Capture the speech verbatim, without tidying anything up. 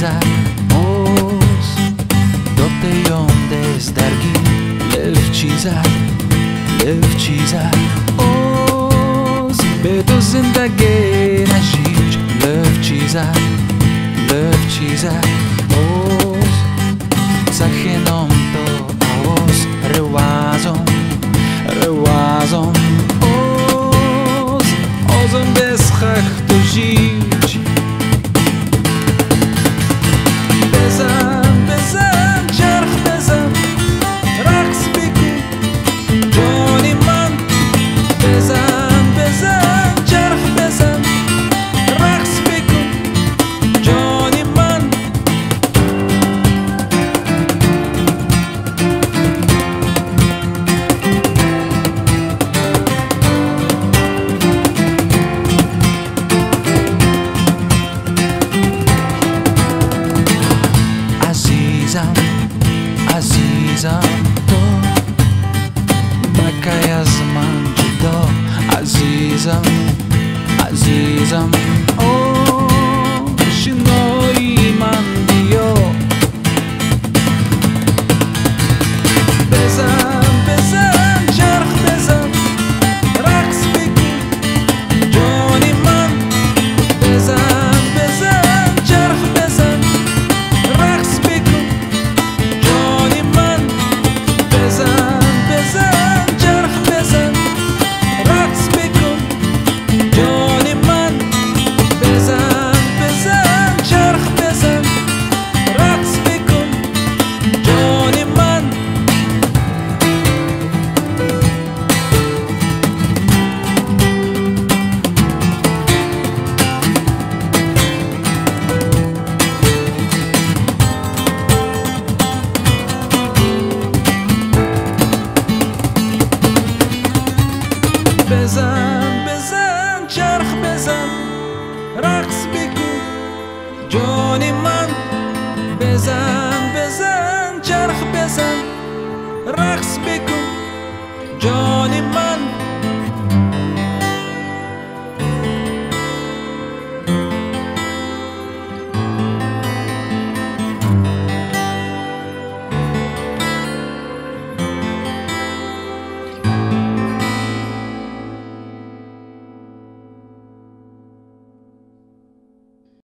چیزه اوز دوته یونده درگی لف چیزه لف چیزه اوز به تو زندگی نشیج لف چیزه لف چیزه اوز سخنم تو اوز روازم روازم اوز اوزم بسخخ تو جیج بزن بزن چرخ بزن رقص بکن جانی من بزن بزن چرخ بزن رقص بکن جانی من عزیزم عزیزم تو مکای از من جدا عزیزم عزیزم او شنوی من بیا بزن بزن چرخ بزن رقص بکن جانی من بزن بزن چرخ بزن رقص بکن جانی من بزن بزن چرخ بزن رقص بکن جانی من بزن بزن چرخ بزن رقص بکن جانی من بزن بزن چرخ بزن رقص بکن جانی